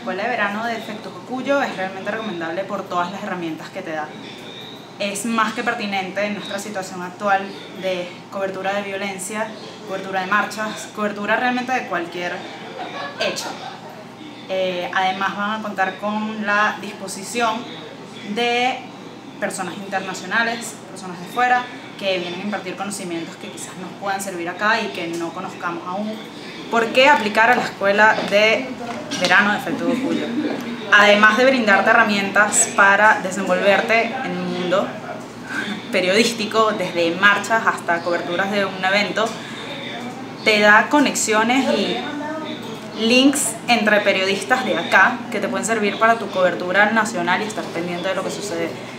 Escuela de Verano de Efecto Cucuyo es realmente recomendable por todas las herramientas que te da. Es más que pertinente en nuestra situación actual de cobertura de violencia, cobertura de marchas, cobertura realmente de cualquier hecho. Además van a contar con la disposición de personas internacionales, personas de fuera, que vienen a impartir conocimientos que quizás nos puedan servir acá y que no conozcamos aún. ¿Por qué aplicar a la Escuela de Verano de Efecto Cucuyo? Además de brindarte herramientas para desenvolverte en un mundo periodístico, desde marchas hasta coberturas de un evento, te da conexiones y links entre periodistas de acá que te pueden servir para tu cobertura nacional y estar pendiente de lo que sucede